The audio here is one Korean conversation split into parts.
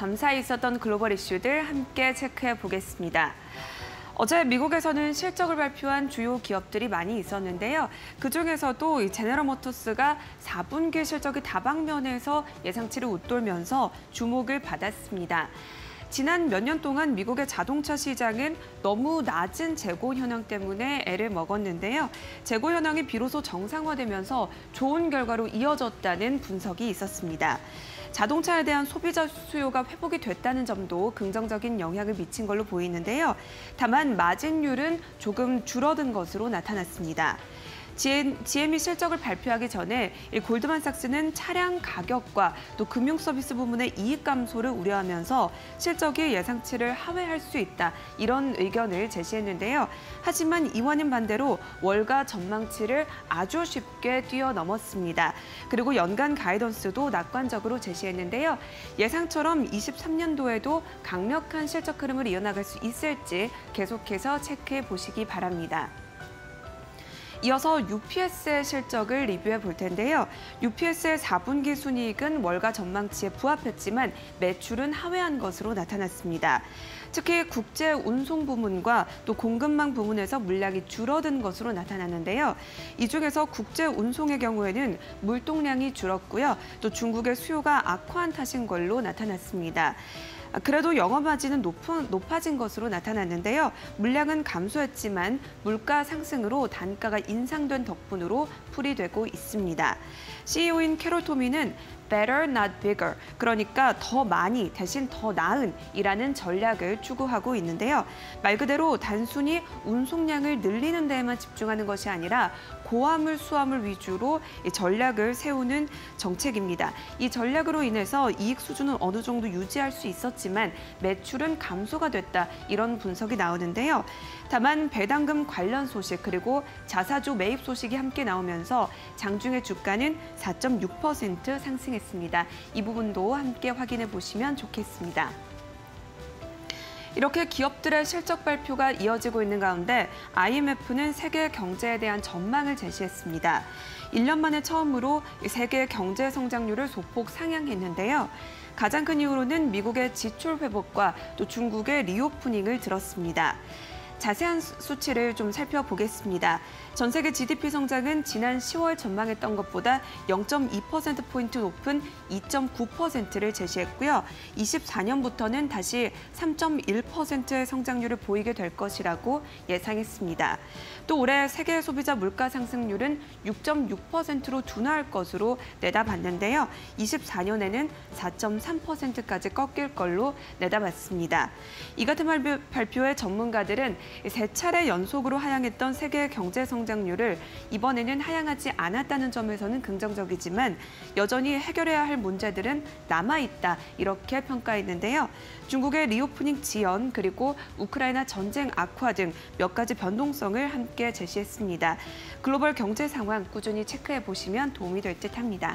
밤사이 있었던 글로벌 이슈들 함께 체크해 보겠습니다. 어제 미국에서는 실적을 발표한 주요 기업들이 많이 있었는데요. 그중에서도 제너럴 모터스가 4분기 실적이 다방면에서 예상치를 웃돌면서 주목을 받았습니다. 지난 몇 년 동안 미국의 자동차 시장은 너무 낮은 재고 현황 때문에 애를 먹었는데요. 재고 현황이 비로소 정상화되면서 좋은 결과로 이어졌다는 분석이 있었습니다. 자동차에 대한 소비자 수요가 회복이 됐다는 점도 긍정적인 영향을 미친 걸로 보이는데요. 다만 마진율은 조금 줄어든 것으로 나타났습니다. GM이 실적을 발표하기 전에 골드만삭스는 차량 가격과 또 금융 서비스 부문의 이익 감소를 우려하면서 실적이 예상치를 하회할 수 있다, 이런 의견을 제시했는데요. 하지만 이원님 반대로 월가 전망치를 아주 쉽게 뛰어넘었습니다. 그리고 연간 가이던스도 낙관적으로 제시했는데요. 예상처럼 23년도에도 강력한 실적 흐름을 이어나갈 수 있을지 계속해서 체크해 보시기 바랍니다. 이어서 UPS의 실적을 리뷰해 볼 텐데요. UPS의 4분기 순이익은 월가 전망치에 부합했지만 매출은 하회한 것으로 나타났습니다. 특히 국제 운송 부문과 또 공급망 부문에서 물량이 줄어든 것으로 나타났는데요. 이 중에서 국제 운송의 경우에는 물동량이 줄었고요. 또 중국의 수요가 악화한 탓인 걸로 나타났습니다. 그래도 영업 마진은 높아진 것으로 나타났는데요. 물량은 감소했지만 물가 상승으로 단가가 인상된 덕분으로 풀이되고 있습니다. CEO인 캐롤 토미는 better, not bigger, 그러니까 더 많이 대신 더 나은 이라는 전략을 추구하고 있는데요. 말 그대로 단순히 운송량을 늘리는 데에만 집중하는 것이 아니라 고화물, 수화물 위주로 전략을 세우는 정책입니다. 이 전략으로 인해서 이익 수준은 어느 정도 유지할 수 있었지만 매출은 감소가 됐다, 이런 분석이 나오는데요. 다만 배당금 관련 소식 그리고 자사주 매입 소식이 함께 나오면서 장중의 주가는 4.6% 상승했습니다. 이 부분도 함께 확인해 보시면 좋겠습니다. 이렇게 기업들의 실적 발표가 이어지고 있는 가운데 IMF는 세계 경제에 대한 전망을 제시했습니다. 1년 만에 처음으로 세계 경제 성장률을 소폭 상향했는데요. 가장 큰 이유로는 미국의 지출 회복과 또 중국의 리오프닝을 들었습니다. 자세한 수치를 좀 살펴보겠습니다. 전 세계 GDP 성장은 지난 10월 전망했던 것보다 0.2%포인트 높은 2.9%를 제시했고요. 24년부터는 다시 3.1%의 성장률을 보이게 될 것이라고 예상했습니다. 또 올해 세계 소비자 물가 상승률은 6.6%로 둔화할 것으로 내다봤는데요. 24년에는 4.3%까지 꺾일 걸로 내다봤습니다. 이 같은 발표에 전문가들은 세 차례 연속으로 하향했던 세계 경제 성장률을 이번에는 하향하지 않았다는 점에서는 긍정적이지만 여전히 해결해야 할 문제들은 남아있다, 이렇게 평가했는데요. 중국의 리오프닝 지연 그리고 우크라이나 전쟁 악화 등 몇 가지 변동성을 함께 제시했습니다. 글로벌 경제 상황 꾸준히 체크해 보시면 도움이 될 듯합니다.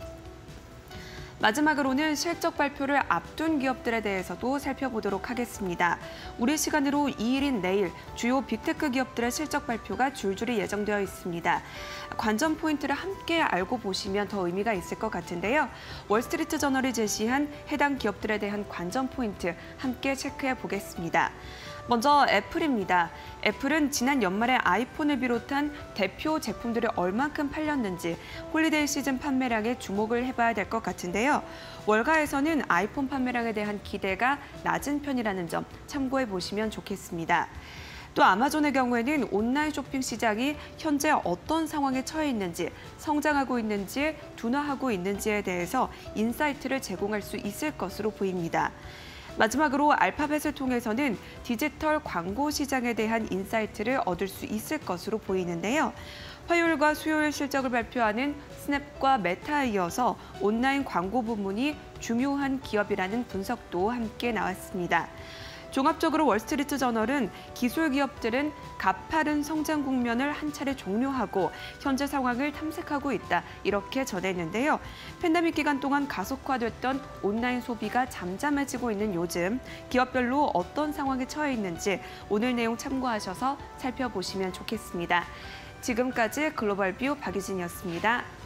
마지막으로는 실적 발표를 앞둔 기업들에 대해서도 살펴보도록 하겠습니다. 우리 시간으로 2일인 내일 주요 빅테크 기업들의 실적 발표가 줄줄이 예정되어 있습니다. 관전 포인트를 함께 알고 보시면 더 의미가 있을 것 같은데요. 월스트리트 저널이 제시한 해당 기업들에 대한 관전 포인트 함께 체크해 보겠습니다. 먼저 애플입니다. 애플은 지난 연말에 아이폰을 비롯한 대표 제품들이 얼만큼 팔렸는지 홀리데이 시즌 판매량에 주목을 해봐야 될 것 같은데요. 월가에서는 아이폰 판매량에 대한 기대가 낮은 편이라는 점 참고해 보시면 좋겠습니다. 또 아마존의 경우에는 온라인 쇼핑 시장이 현재 어떤 상황에 처해 있는지, 성장하고 있는지, 둔화하고 있는지에 대해서 인사이트를 제공할 수 있을 것으로 보입니다. 마지막으로 알파벳을 통해서는 디지털 광고 시장에 대한 인사이트를 얻을 수 있을 것으로 보이는데요. 화요일과 수요일 실적을 발표하는 스냅과 메타에 이어서 온라인 광고 부문이 중요한 기업이라는 분석도 함께 나왔습니다. 종합적으로 월스트리트 저널은 기술 기업들은 가파른 성장 국면을 한 차례 종료하고 현재 상황을 탐색하고 있다, 이렇게 전했는데요. 팬데믹 기간 동안 가속화됐던 온라인 소비가 잠잠해지고 있는 요즘 기업별로 어떤 상황에 처해 있는지 오늘 내용 참고하셔서 살펴보시면 좋겠습니다. 지금까지 글로벌 뷰 박유진이었습니다.